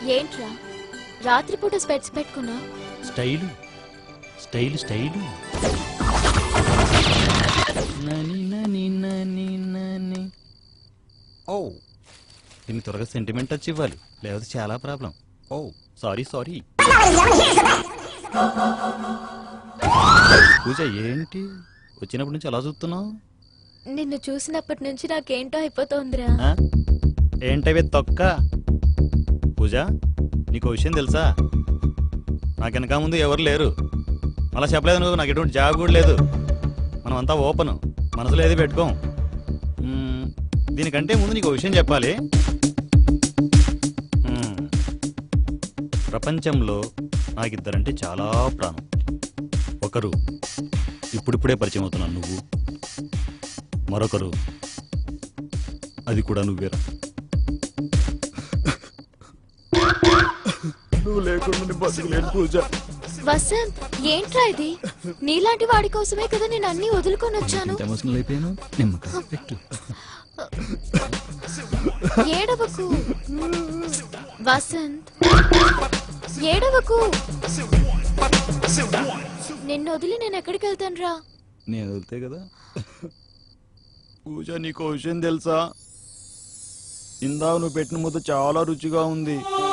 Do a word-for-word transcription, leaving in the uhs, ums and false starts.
ఏంట్రా రాత్రిపూట స్పెట్స్ పెట్టుకున్నా? స్టైల్ స్టైల్ స్టైల్ నని నని నని నని. ఓ దీన్ని త్వరగా సెంటిమెంట్ టచ్ ఇవ్వాలి, లేకపోతే చాలా problem. Oh sorry sorry. Pooja ఏంటి వచ్చినప్పటి నుంచి అలా చూస్తున్నావు? నిన్ను చూసినప్పటి నుంచి నాకేంటో అయిపోతోందిరా. ఏంటవి తొక్క? పూజ నీకు విషయం తెలుసా? నాకు వెనక ముందు ఎవరు లేరు. మళ్ళా చెప్పలేదు నువ్వు, నాకు ఎటువంటి జాబ్ కూడా లేదు. మనం అంతా ఓపెన్, మనసులో ఏది పెట్టుకోం. దీనికంటే ముందు నీకు విషయం చెప్పాలి. ప్రపంచంలో నాకిద్దరంటే చాలా ప్రాణం. ఒకరు ఇప్పుడిప్పుడే పరిచయం అవుతున్నాను నువ్వు, మరొకరు అది కూడా నువ్వేరా. నువ్వు లేకుండా బతకలేను పూజ. వసంత్ ఏంట్రా ఇది? నీలాంటి వాడి కోసమే కదా నేను అన్ని వదులుకొని వచ్చాను. ఎమోషనల్ అయిపోయాను. ఏడవకు వసంత్, ఏడవకు. నిన్ను వదిలి నేను ఎక్కడికి వెళ్తాను రా? నేను వదిలితే కదా. పూజ నీకు విషయం తెలుసా? ఇందాక నువ్వు పెట్టిన ముద్ద చాలా రుచిగా ఉంది.